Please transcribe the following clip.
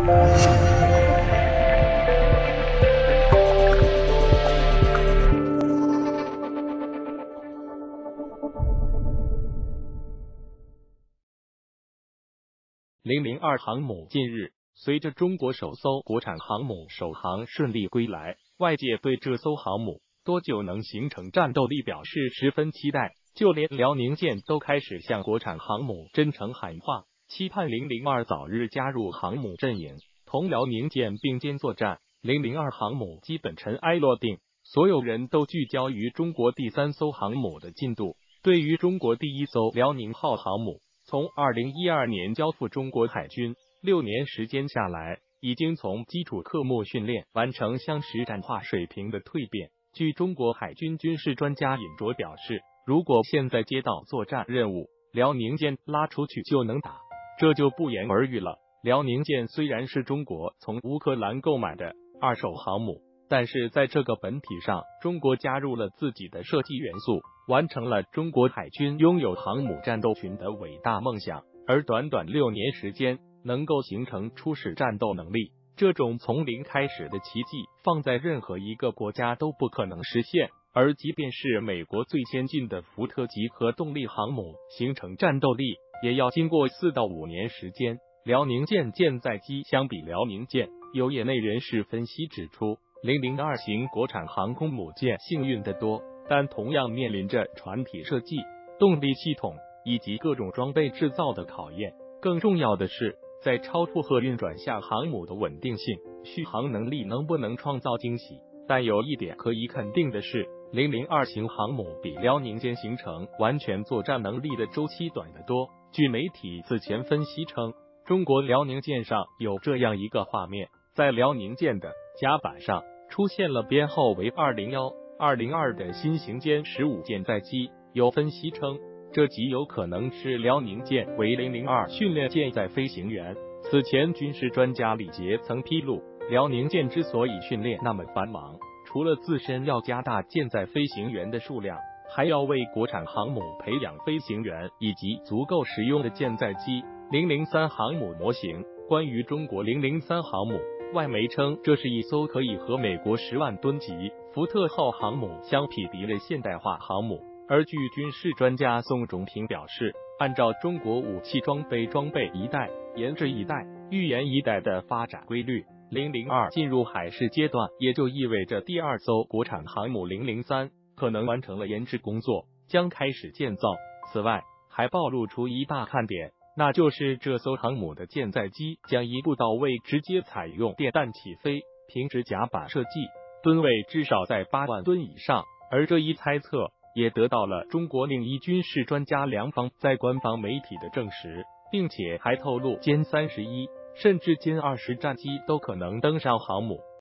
002航母近日，随着中国首艘国产航母首航顺利归来，外界对这艘航母多久能形成战斗力表示十分期待，就连辽宁舰都开始向国产航母真诚喊话，期盼002早日加入航母阵营，同辽宁舰并肩作战。002航母基本尘埃落定，所有人都聚焦于中国第3艘航母的进度。对于中国第1艘辽宁号航母，从2012年交付中国海军，6年时间下来，已经从基础科目训练完成向实战化水平的蜕变。据中国海军军事专家尹卓表示，如果现在接到作战任务，辽宁舰拉出去就能打，这就不言而喻了。辽宁舰虽然是中国从乌克兰购买的2手航母，但是在这个本体上，中国加入了自己的设计元素，完成了中国海军拥有航母战斗群的伟大梦想。而短短6年时间，能够形成初始战斗能力，这种从零开始的奇迹，放在任何一个国家都不可能实现。而即便是美国最先进的福特级核动力航母形成战斗力，也要经过4到5年时间。辽宁舰舰载机相比辽宁舰，有业内人士分析指出，002型国产航空母舰幸运得多，但同样面临着船体设计、动力系统以及各种装备制造的考验。更重要的是，在超负荷运转下，航母的稳定性、续航能力能不能创造惊喜？但有一点可以肯定的是，002型航母比辽宁舰形成完全作战能力的周期短得多。据媒体此前分析称，中国辽宁舰上有这样一个画面，在辽宁舰的甲板上出现了编号为201、202的新型歼15舰载机，有分析称，这极有可能是辽宁舰为002训练舰载飞行员。此前军事专家李杰曾披露，辽宁舰之所以训练那么繁忙，除了自身要加大舰载飞行员的数量，还要为国产航母培养飞行员以及足够实用的舰载机。003航母模型。关于中国003航母，外媒称这是一艘可以和美国10万吨级福特号航母相匹敌的现代化航母。而据军事专家宋仲平表示，按照中国武器装备一代研制一代预研一代的发展规律，002进入海试阶段，也就意味着第2艘国产航母003可能完成了研制工作，将开始建造。此外，还暴露出一大看点，那就是这艘航母的舰载机将一步到位直接采用电弹起飞，平直甲板设计，吨位至少在8万吨以上。而这一猜测也得到了中国另一军事专家梁方在官方媒体的证实，并且还透露歼31甚至歼20战机都可能登上航母。